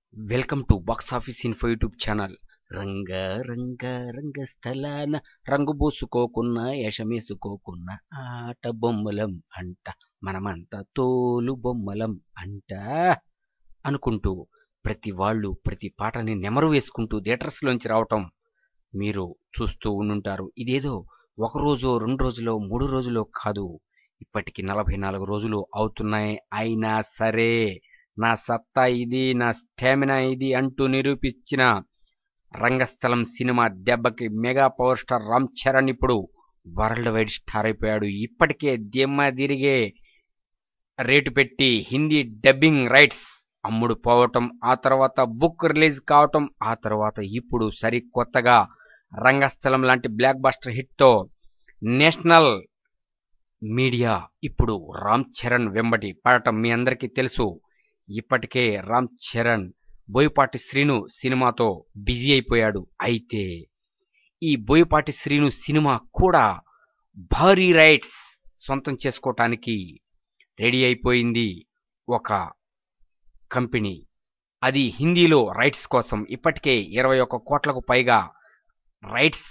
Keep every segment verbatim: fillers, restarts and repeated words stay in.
Welcome to box office info YouTube channel. Ranga Ranga రంగస్థలాన రంగు పూసుకోకున్న యశమేసుకోకున్న ఆట బొమ్మలం అంట, మనమంతా తోలు బొమ్మలం అంట అనుకుంటూ ప్రతి వాళ్ళు ప్రతి పాటని నెమరు వేసుకుంటూ థియేటర్స్లోంచి రావటం మీరు చూస్తూ ఉండుంటారు. ఇదేదో ఒక రోజు రెండు రోజులో మూడు రోజులో కాదు, ఇప్పటికి నలభై నాలుగు రోజులు అవుతున్నాయి. అయినా సరే నా సత్తా ఇది, నా స్టామినా ఇది అంటూ నిరూపించిన రంగస్థలం సినిమా దెబ్బకి mega power star Ram Charan ఇప్పుడు వరల్డ్ వైడ్ స్టార్ అయిపోయాడు. ఇప్పటికే దిమ్మ తిరిగే రేటు పెట్టి హిందీ డబ్బింగ్ రైట్స్ అమ్ముడు పోవటం, ఆ తర్వాత బుక్ రిలీజ్ కావటం, ఆ తర్వాత ఇప్పుడు సరికొత్తగా రంగస్థలం లాంటి బ్లాక్ బస్టర్ హిట్తో నేషనల్ మీడియా ఇప్పుడు రామ్ చరణ్ వెంబడి పడటం మీ అందరికీ తెలుసు. ఇప్పటికే రామ్ చరణ్ బోయపాటి శ్రీను సినిమాతో బిజీ అయిపోయాడు. అయితే ఈ బోయపాటి శ్రీను సినిమా కూడా భారీ రైట్స్ సొంతం చేసుకోవటానికి రెడీ అయిపోయింది ఒక కంపెనీ. అది హిందీలో రైట్స్ కోసం ఇప్పటికే ఇరవై ఒక్క కోట్లకు పైగా రైట్స్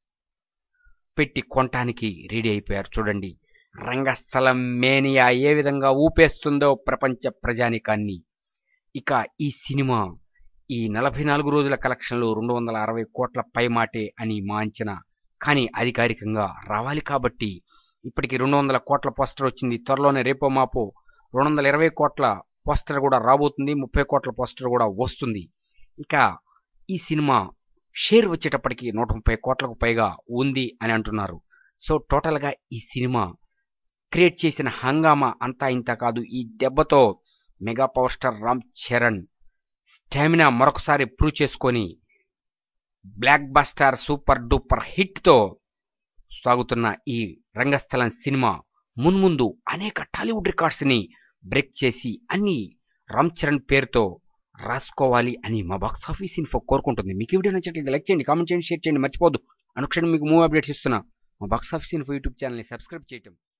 పెట్టి కొనటానికి రెడీ అయిపోయారు. చూడండి రంగస్థలం మేనియా ఏ విధంగా ఊపేస్తుందో ప్రపంచ ప్రజానికాన్ని. ఇక ఈ సినిమా ఈ నలభై నాలుగు రోజుల కలెక్షన్లు రెండు వందల అరవై కోట్ల పై మాటే అని మా అంచనా. కానీ అధికారికంగా రావాలి కాబట్టి ఇప్పటికి రెండు వందల కోట్ల పోస్టర్ వచ్చింది. త్వరలోనే రేపో మాపో రెండు వందల ఇరవై కోట్ల పోస్టర్ కూడా రాబోతుంది, ముప్పై కోట్ల పోస్టర్ కూడా వస్తుంది. ఇక ఈ సినిమా షేర్ వచ్చేటప్పటికి నూట ముప్పై కోట్లకు పైగా ఉంది అని అంటున్నారు. సో టోటల్గా ఈ సినిమా క్రియేట్ చేసిన హంగామా అంతా ఇంత కాదు. ఈ దెబ్బతో mega power star Ram Charan stamina మరొకసారి ప్రూవ్ చేసుకొని బ్లాక్ బస్టర్ సూపర్ డూపర్ హిట్తో సాగుతున్న ఈ రంగస్థలం సినిమా మున్ముందు అనేక టాలీవుడ్ రికార్డ్స్ని బ్రేక్ చేసి అన్ని రామ్ చరణ్ పేరుతో రాసుకోవాలి అని మా బాక్స్ ఆఫీస్ ఇన్ఫో కోరుకుంటుంది. మీకు ఈ వీడియో నచ్చినట్లయితే లైక్ చేయండి, కామెంట్ చేయండి, షేర్ చేయండి, మర్చిపోద్దు. అనుక్షణం మీకు మూవీ అప్డేట్స్ ఇస్తున్నా మా బాక్స్ ఆఫీస్ ఇన్ఫో యూట్యూబ్ ఛానల్ని సబ్స్క్రైబ్ చేయటం